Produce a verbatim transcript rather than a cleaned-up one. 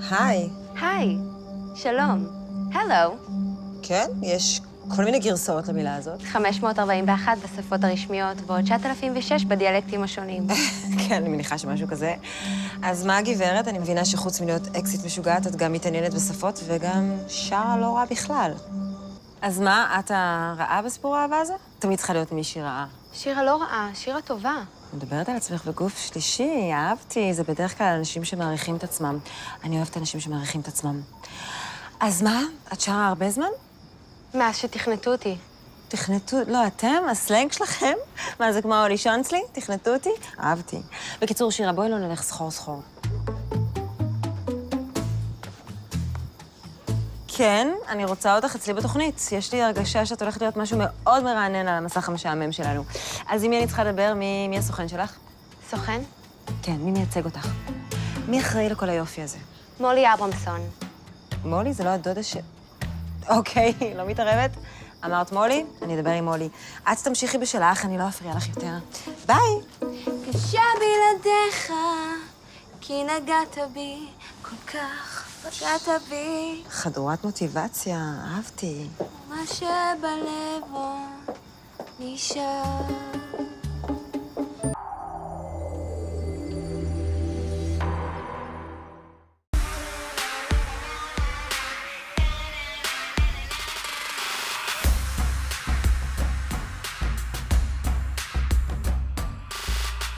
היי. היי, שלום. הלו. כן, יש כל מיני גרסאות למילה הזאת. חמש מאות ארבעים ואחת בשפות הרשמיות, ועוד תשעת אלפים ושש בדיאלקטים השונים. כן, אני מניחה שמשהו כזה. אז מה הגברת? אני מבינה שחוץ מלהיות אקסיט משוגעת, את גם מתעניינת בשפות וגם שרה לא רע בכלל. אז מה, את הרעה בסיפור האהבה הזה? תמיד צריכה להיות מישהי רעה. שירה לא רעה, שירה טובה. מדברת על עצמך בגוף שלישי, אהבתי. זה בדרך כלל אנשים שמעריכים את עצמם. אני אוהבת אנשים שמעריכים את עצמם. אז מה? את שרה הרבה זמן? מאז שתכנתו אותי. תכנתו, לא, אתם? הסלנג שלכם? מה, זה כמו האולישון שלי? תכנתו אותי? אהבתי. בקיצור, שירה, בואי לא נלך סחור סחור. כן, אני רוצה אותך אצלי בתוכנית. יש לי הרגשה שאת הולכת להיות משהו מאוד מרענן על המסך המשעמם שלנו. אז עם מי אני צריכה לדבר? מי, מי הסוכן שלך? סוכן? כן, מי מייצג אותך? מי אחראי לכל היופי הזה? מולי אברמסון. מולי? זה לא הדודה ש... אוקיי, לא מתערבת? אמרת מולי? אני אדבר עם מולי. את תמשיכי בשלך, אני לא אפריע לך יותר. ביי! קשה בלעדיך, כי נגעת בי, כל כך פגעת בי. חדורת מוטיבציה, אהבתי. מה שבלב עוד נשאר.